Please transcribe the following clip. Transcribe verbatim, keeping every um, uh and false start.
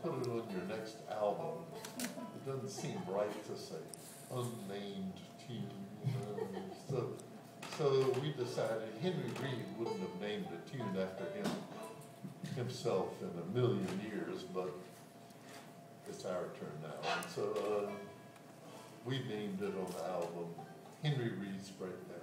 put it on your next album. It doesn't seem right to say unnamed tune. Uh, so, so we decided Henry Reed wouldn't have named a tune after him himself in a million years, but it's our turn now. And so uh, we named it on the album Henry Reed's Breakdown.